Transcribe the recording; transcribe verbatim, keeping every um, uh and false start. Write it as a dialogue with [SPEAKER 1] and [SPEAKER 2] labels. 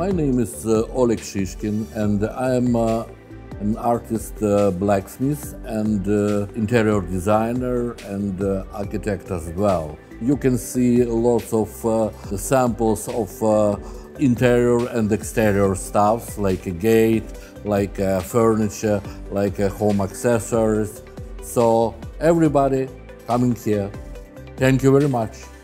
[SPEAKER 1] My name is uh, Oleg Shyshkin, and I am uh, an artist, uh, blacksmith, and uh, interior designer and uh, architect as well. You can see lots of uh, samples of uh, interior and exterior stuffs, like a gate, like uh, furniture, like uh, home accessories. So everybody coming here. Thank you very much.